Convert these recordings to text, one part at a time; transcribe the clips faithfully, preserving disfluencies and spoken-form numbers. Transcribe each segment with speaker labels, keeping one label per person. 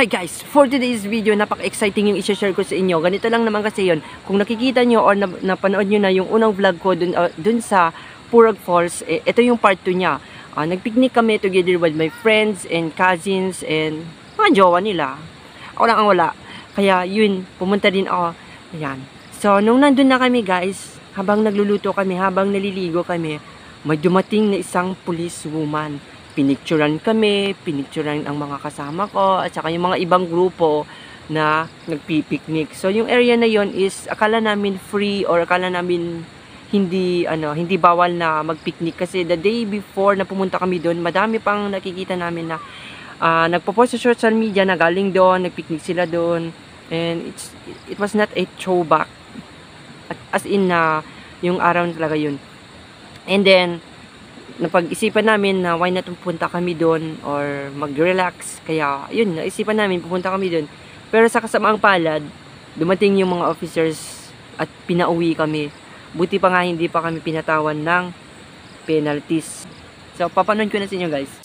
Speaker 1: Hi guys! For today's video, napaka-exciting yung i-share ko sa inyo. Ganito lang naman kasi yon. Kung nakikita nyo or napanood nyo na yung unang vlog ko dun, uh, dun sa Purag Falls, eh, ito yung part two nya. Uh, Nagpicnic kami together with my friends and cousins and mga jowa nila. Ako lang ang wala. Kaya yun, pumunta din ako. Ayan. So, nung nandun na kami guys, habang nagluluto kami, habang naliligo kami, may dumating na isang police woman. Pinicturan kami, pinicturan ang mga kasama ko, at saka yung mga ibang grupo na nagpipiknik. So, yung area na yon is, akala namin free or akala namin hindi, ano, hindi bawal na magpiknik. Kasi the day before na pumunta kami doon, madami pang nakikita namin na uh, nagpo-post sa social media na galing doon, nagpiknik sila doon. And it's, it was not a throwback. As in na, uh, yung araw na talaga yun. And then, napag-isipan namin na why not pupunta kami doon or mag-relax. Kaya, yun, naisipan namin pupunta kami doon. Pero sa kasamaang palad, dumating yung mga officers at pinauwi kami. Buti pa nga hindi pa kami pinatawan ng penalties. So, papanood ko na sa inyo guys.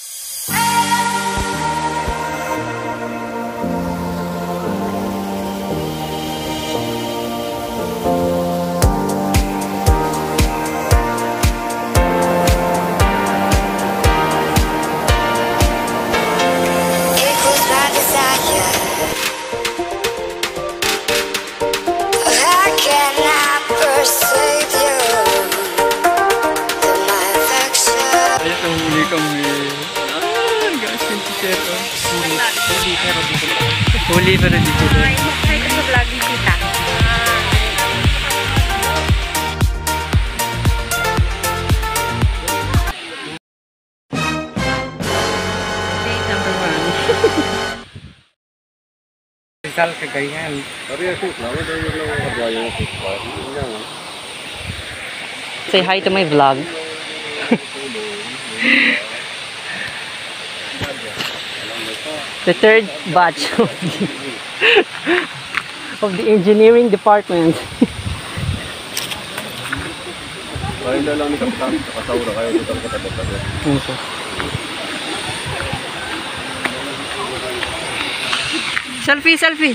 Speaker 2: Huli kami. Ah, guys, yung t-shirt. Huli, huli pero dito. Huli pero dito.
Speaker 3: Ay, sa vlog ni Tita.
Speaker 2: Date number one. Rizal Cagayan.
Speaker 1: Say hi to my vlog. The third batch of the, of the engineering department. Selfie, selfie.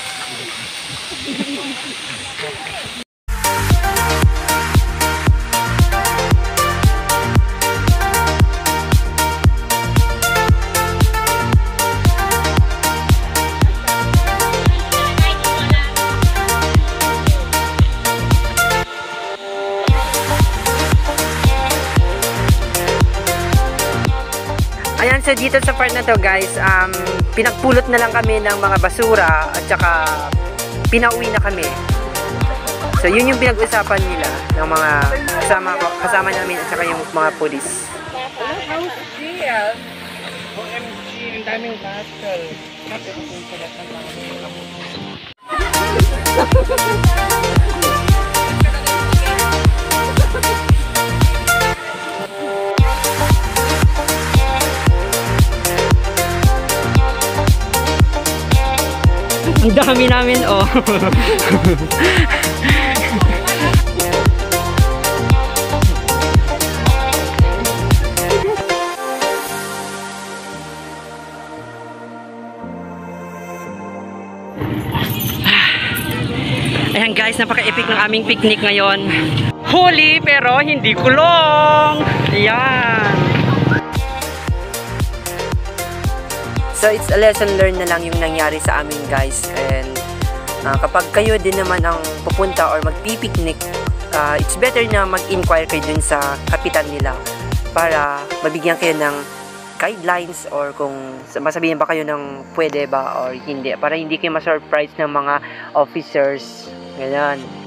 Speaker 1: Ayan, so dito sa part na to guys, um, pinagpulot na lang kami ng mga basura at saka pinauwi na kami. So yun yung pinag-usapan nila ng mga kasama, kasama namin at saka yung mga pulis.
Speaker 2: O M G, ang daming battle.
Speaker 1: Ang dami namin, oh. Ayan guys, napaka-epic ng aming picnic ngayon. Huli pero hindi kulong. Ayan. So, it's a lesson learned na lang yung nangyari sa amin guys. And uh, kapag kayo din naman ang pupunta or magpipiknik, uh, it's better na mag-inquire kayo dun sa kapitan nila para mabigyan kayo ng guidelines or kung masabihin ba kayo ng pwede ba or hindi. Para hindi kayo ma-surprise ng mga officers. Ganyan.